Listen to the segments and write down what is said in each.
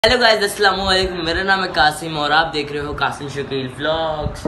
Hello guys, अस्सलाम वालेकुम। मेरा नाम है कासिम और आप देख रहे हो कासिम शकील व्लॉग्स।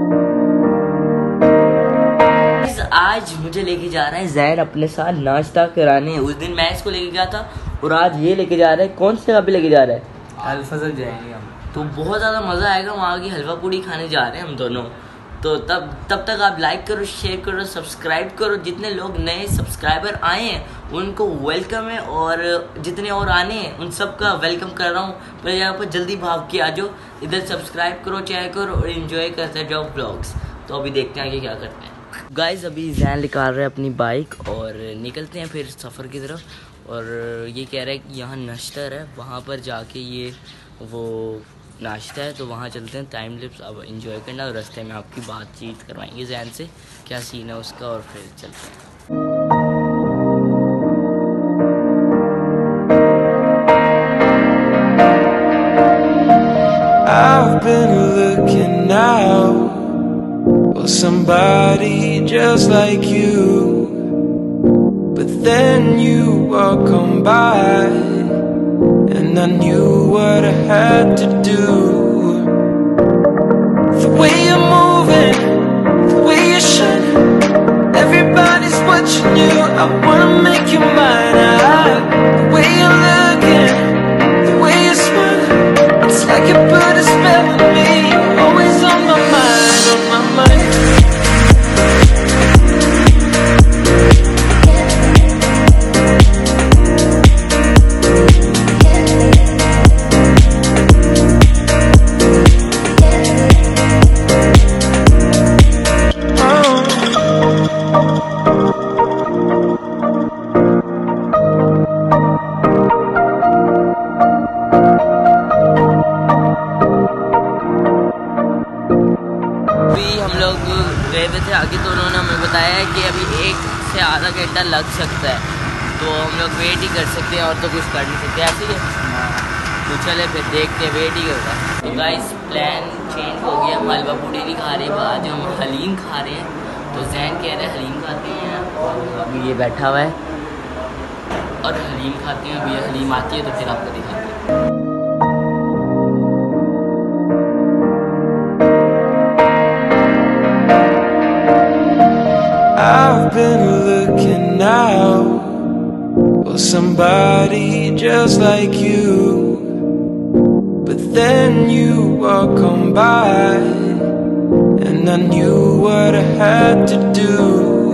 आज मुझे लेके जा रहा है जैन अपने साथ नाश्ता कराने। उस दिन मैं इसको लेके गया था और आज ये लेके जा रहा है। कौन से जगह पे लेके जा रहा है? अल-फजल जाएंगे हम। तो बहुत ज़्यादा मज़ा आएगा। वहाँ की हलवा पूड़ी खाने जा रहे हैं हम दोनों। तो तब तक आप लाइक करो, शेयर करो, सब्सक्राइब करो। जितने लोग नए सब्सक्राइबर आए हैं उनको वेलकम है और जितने और आने हैं उन सब का वेलकम कर रहा हूँ। पर यहाँ पर जल्दी भाग के आ जाओ, इधर सब्सक्राइब करो, चेक करो और इन्जॉय करते जाओ ब्लॉग्स। तो अभी देखते हैं आगे क्या करते हैं। गाइस अभी जैन निकाल रहे हैं अपनी बाइक और निकलते हैं फिर सफ़र की तरफ। और ये कह रहा है कि यहाँ नश्तर है, वहाँ पर जाके ये वो नाश्ता है, तो वहाँ चलते हैं। टाइम लिप्स अब एंजॉय करना और रास्ते में आपकी बातचीत करवाएंगे जैन से, क्या सीन है उसका, और फिर चलते हैं। I've been looking out for somebody just like you, but then you walk on by and I knew what I had to do. The way you're moving, the way you shine, everybody's watching you. I wanna make you mine. The way you're looking, the way you smile, it's like you put a spell on me. You're always on my mind, on my mind. हम लोग गए हुए थे आगे, तो उन्होंने हमें बताया है कि अभी 1 से आधा घंटा लग सकता है, तो हम लोग वेट ही कर सकते हैं और तो कुछ कर नहीं सकते। ऐसे ही तो चले फिर देखते हैं, वेट ही होगा। तो गाइस प्लान चेंज हो गया। हम हलवा पूड़ी नहीं खा रहे, आज हम हलीम खा रहे हैं। तो जैन कह रहे हैं हलीम खाते हैं और अभी ये बैठा हुआ है और हलीम खाते हैं। अभी ये हलीम आती है तो फिर आपको दिखाते हैं। I've been looking out for somebody just like you, but then you walk on by and I knew what I had to do.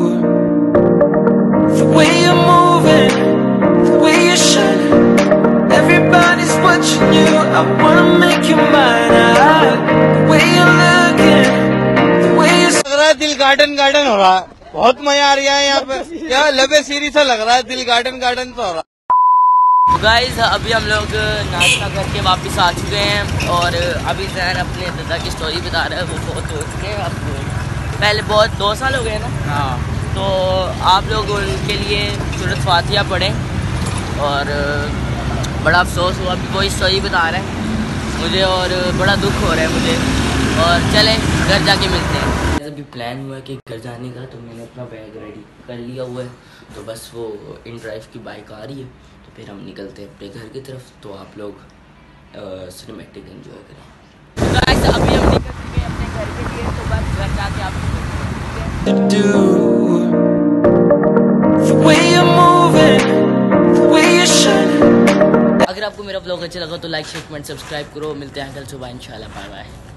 The way you're moving, the way you shine, everybody's watching you. I wanna make you mine. The way you're looking, the way you लग रहा है दिल garden garden हो रहा है। बहुत मजा आ रहा है यहाँ पे। क्या लबे सीरी सा लग रहा है, दिल गार्डन गार्डन तो हो रहा है। गाइस अभी हम लोग नाश्ता करके वापस आ चुके हैं और अभी जैन अपने दादा की स्टोरी बता रहा है। वो बहुत दोस्त हैं, आपको पहले बहुत 2 साल हो गए ना। हाँ, तो आप लोग उनके लिए सूरत फातिहा पढ़ें और बड़ा अफसोस हुआ। अभी वही स्टोरी बता रहा है मुझे और बड़ा दुख हो रहा है मुझे। और चले घर जाके मिलते हैं। अभी प्लान हुआ है कि घर जाने का, तो मैंने अपना बैग रेडी कर लिया हुआ है। तो बस वो इन ड्राइव की बाइक आ रही है, तो फिर हम निकलते हैं अपने घर की तरफ। तो आप लोग सिनेमैटिक एंजॉय करें। तो गाइस अभी हम निकल चुके हैं अपने घर के लिए, तो बस घर जाके आप अगर आपको मेरा ब्लॉग अच्छा लगा तो लाइक शेयर कमेंट सब्सक्राइब करो। मिलते हैं कल सुबह इंशाल्लाह। Bye bye.